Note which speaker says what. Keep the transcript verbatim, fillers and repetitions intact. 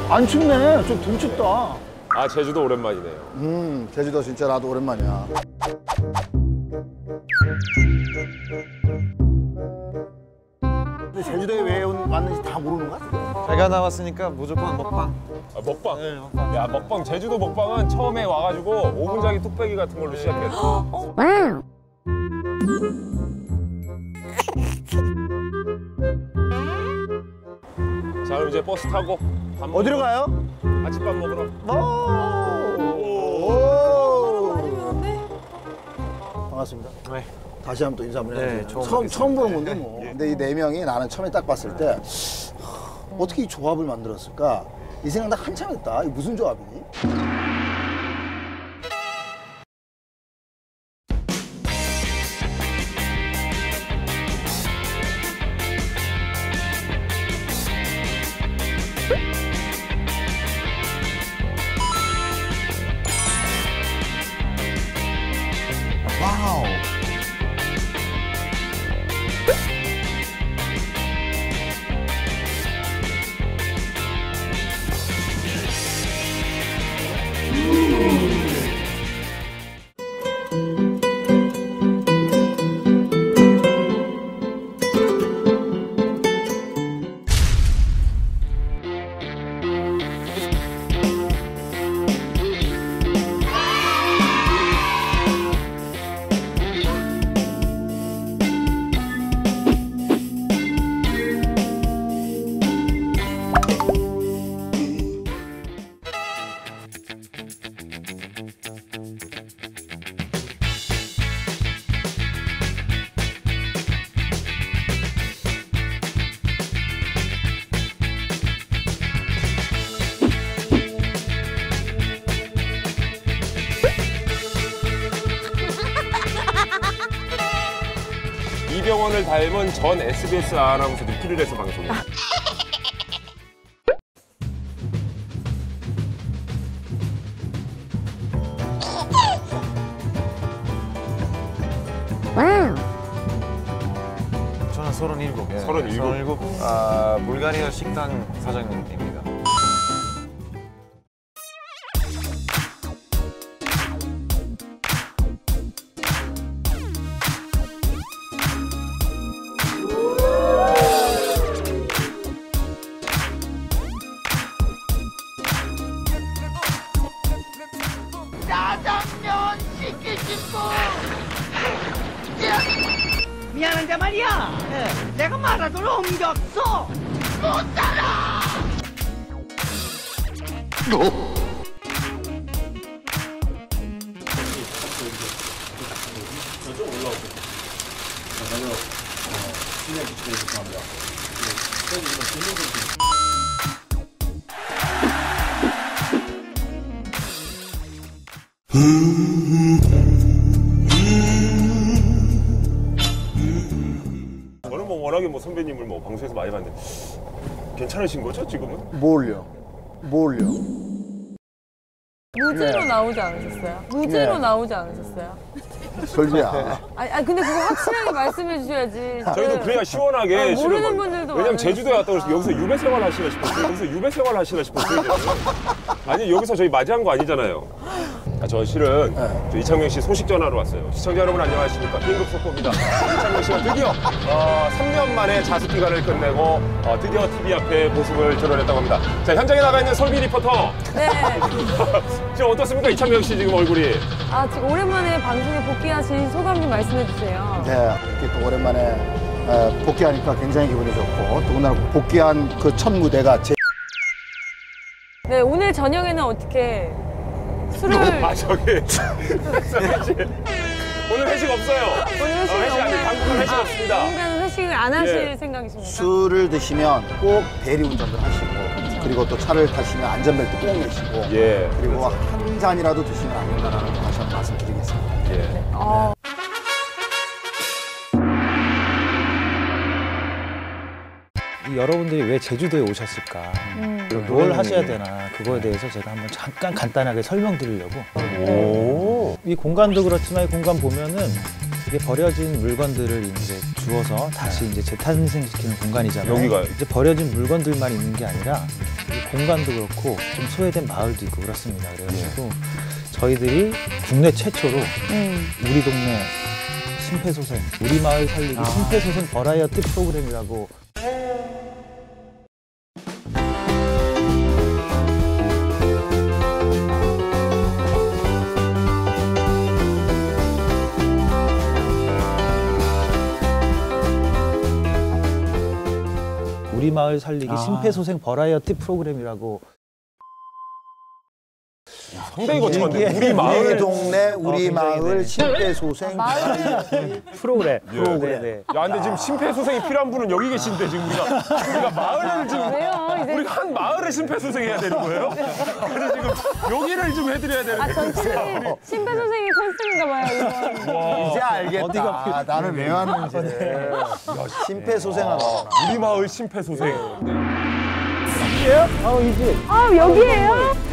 Speaker 1: 안 춥네. 좀 덜 춥다.
Speaker 2: 아, 제주도 오랜만이네요.
Speaker 1: 음, 제주도 진짜 나도 오랜만이야. 근데 제주도에 왜 왔는지 다 모르는 거야?
Speaker 3: 제가 나왔으니까 무조건 먹방.
Speaker 2: 아, 먹방?
Speaker 3: 네, 먹방.
Speaker 2: 야, 먹방. 제주도 먹방은 처음에 와가지고 오 분짜리 뚝배기 같은 걸로 시작했어. 자, 그럼 이제 버스 타고 밥 먹으러.
Speaker 1: 어디로 가요?
Speaker 2: 아침밥 먹으러.
Speaker 1: 오. 반갑습니다.
Speaker 3: 네.
Speaker 1: 다시 한번 또 인사 한번 해주세요.
Speaker 3: 네, 처음
Speaker 1: 처음, 처음 보는 건데
Speaker 3: 네.
Speaker 1: 뭐.
Speaker 3: 예.
Speaker 1: 근데 이 네 명이 나는 처음에 딱 봤을 때 하, 어떻게 이 조합을 만들었을까? 이 생각 나 한참 했다. 이게 무슨 조합이니? 와우.
Speaker 2: 이병헌을 닮은 전 에스비에스 아나운서 느끼를 해서 방송이에요.
Speaker 3: 저는 서른일곱. 예.
Speaker 2: 서른일곱.
Speaker 3: 서른일곱. 아, 불가리아 식당 사장님입니다.
Speaker 4: 짜장면 시키고 싶어. 미안한데 말이야. 네. 내가 마라톤을 옮겼어. 못 따라.
Speaker 2: 저는 뭐 워낙에 뭐 선배님을 뭐 방송에서 많이 봤는데 괜찮으신 거죠 지금은?
Speaker 1: 뭘요? 뭘요?
Speaker 5: 무지로
Speaker 1: 네.
Speaker 5: 나오지 않으셨어요? 무지로
Speaker 1: 네.
Speaker 5: 나오지 않으셨어요?
Speaker 1: 솔비야.
Speaker 5: 아니, 아니 근데 그거 확실하게 말씀해 주셔야지.
Speaker 2: 저희도 그래야 시원하게
Speaker 5: 아,
Speaker 2: 실은
Speaker 5: 모르는
Speaker 2: 막-
Speaker 5: 분들도
Speaker 2: 왜냐면
Speaker 5: 많으니까.
Speaker 2: 제주도에 왔다 그래서 여기서 유배 생활 하시나 싶었어요. 여기서 유배 생활 하시나 싶었어요. 저는. 아니 여기서 저희 맞이한 거 아니잖아요. 아, 저 실은
Speaker 1: 네.
Speaker 2: 저 이창명 씨 소식 전하러 왔어요. 시청자 여러분 안녕하십니까? 긴급 속보입니다. 이창명 씨가 드디어 어, 삼 년 만에 자습 기간을 끝내고 어, 드디어 티비 앞에 모습을 드러냈다고 합니다. 자 현장에 나가 있는 설비 리포터.
Speaker 5: 네.
Speaker 2: 지금 어떻습니까? 이창명 씨 지금 얼굴이.
Speaker 5: 아 지금 오랜만에 방송에 복귀하신 소감 좀 말씀해 주세요.
Speaker 1: 네, 이렇게 또 오랜만에 에, 복귀하니까 굉장히 기분이 좋고 더군다나 복귀한 그 첫 무대가 제
Speaker 5: 네 오늘 저녁에는 어떻게 술을
Speaker 2: 아 저기 설비 씨. 오늘 회식 없어요.
Speaker 5: 오늘 회식이
Speaker 2: 어, 회식 안 돼.
Speaker 5: 없나요?
Speaker 2: 당분간 회식
Speaker 5: 아,
Speaker 2: 없습니다.
Speaker 5: 당분간은 회식을 안 하실
Speaker 2: 예.
Speaker 5: 생각이십니까?
Speaker 1: 술을 드시면 꼭 대리운전을 하시고 그리고 또 차를 타시면 안전벨트 꼭 매시고
Speaker 2: 예.
Speaker 1: 그리고 한 잔이라도 드시면 안 된다는 거 다시 한번 말씀드리겠습니다.
Speaker 2: 예.
Speaker 5: 어.
Speaker 6: 여러분들이 왜 제주도에 오셨을까?
Speaker 5: 음.
Speaker 6: 그리고 뭘 하셔야 되나? 그거에 대해서 제가 한번 잠깐 간단하게 설명드리려고.
Speaker 2: 오.
Speaker 6: 이 공간도 그렇지만 이 공간 보면은 이게 버려진 물건들을 이제 주어서 다시 이제 재탄생시키는 공간이잖아요.
Speaker 2: 여기가요?
Speaker 6: 이제 버려진 물건들만 있는 게 아니라 이 공간도 그렇고 좀 소외된 마을도 있고 그렇습니다. 그래가지고 저희들이 국내 최초로
Speaker 5: 음.
Speaker 6: 우리 동네 심폐소생, 우리 마을 살리기 심폐소생 버라이어티 프로그램이라고. 우리 마을 살리기 심폐소생 버라이어티 프로그램이라고.
Speaker 2: 상당히 거창한데 우리
Speaker 1: 우리
Speaker 2: 마을
Speaker 1: 동네 우리
Speaker 6: 어, 굉장히,
Speaker 1: 마을
Speaker 6: 네.
Speaker 1: 심폐소생
Speaker 6: 프로그램.
Speaker 2: 예.
Speaker 6: 프로그램. 네.
Speaker 2: 야, 근데 지금 심폐소생이 필요한 분은 여기 계신데 지금 우리가 우리가 마을을 지금
Speaker 5: 왜요? 이제
Speaker 2: 우리가 한 마을을 심폐소생해야 되는 거예요? 그래서 지금 여기를 좀 해드려야 되는데.
Speaker 5: 아 전체적인 심폐소생이 컨셉인가 봐요 이건.
Speaker 1: 이제 알겠다.
Speaker 6: 어디가 필요-
Speaker 1: 나는 왜 왔는지. 심폐소생하러.
Speaker 2: 우리 마을 심폐소생.
Speaker 6: 아, 이제
Speaker 5: 아 여기에요?